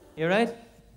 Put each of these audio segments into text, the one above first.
You right?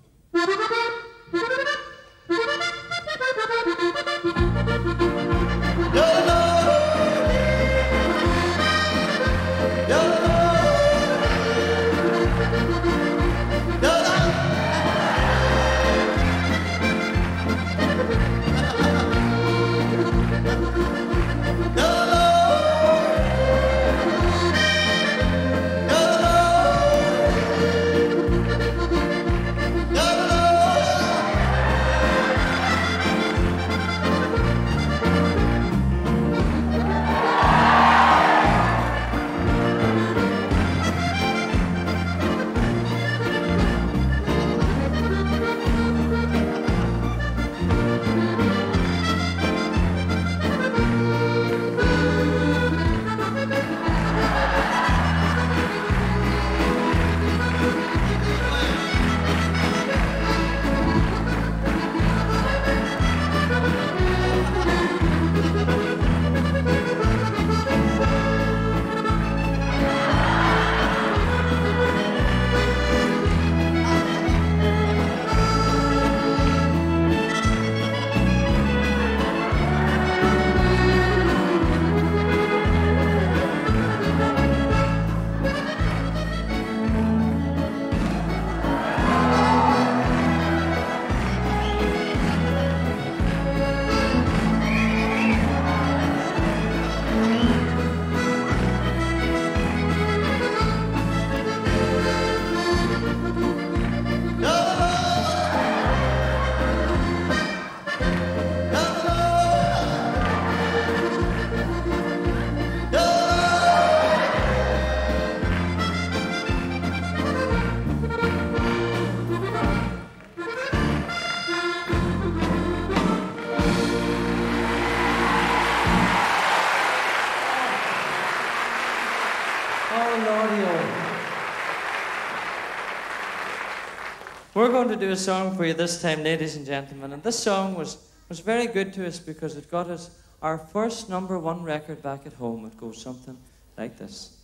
We're going to do a song for you this time, ladies and gentlemen. And this song was very good to us because it got us our first #1 record back at home. It goes something like this.